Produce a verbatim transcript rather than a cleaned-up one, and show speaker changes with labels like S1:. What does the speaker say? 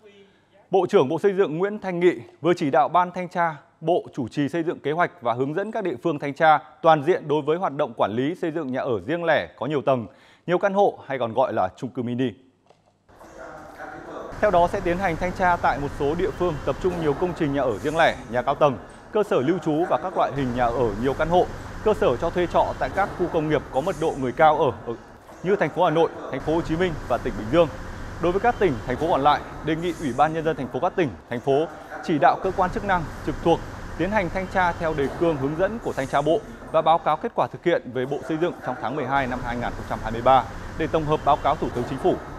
S1: Bộ trưởng Bộ Xây dựng Nguyễn Thanh Nghị vừa chỉ đạo Ban Thanh tra Bộ chủ trì xây dựng kế hoạch và hướng dẫn các địa phương thanh tra toàn diện đối với hoạt động quản lý xây dựng nhà ở riêng lẻ có nhiều tầng, nhiều căn hộ hay còn gọi là chung cư mini. Theo đó sẽ tiến hành thanh tra tại một số địa phương tập trung nhiều công trình nhà ở riêng lẻ, nhà cao tầng, cơ sở lưu trú và các loại hình nhà ở nhiều căn hộ, cơ sở cho thuê trọ tại các khu công nghiệp có mật độ người cao ở, ở như thành phố Hà Nội, thành phố Hồ Chí Minh và tỉnh Bình Dương. Đối với các tỉnh, thành phố còn lại, đề nghị Ủy ban Nhân dân thành phố các tỉnh, thành phố chỉ đạo cơ quan chức năng trực thuộc tiến hành thanh tra theo đề cương hướng dẫn của Thanh tra Bộ và báo cáo kết quả thực hiện về Bộ Xây dựng trong tháng mười hai năm hai nghìn không trăm hai mươi ba để tổng hợp báo cáo Thủ tướng Chính phủ.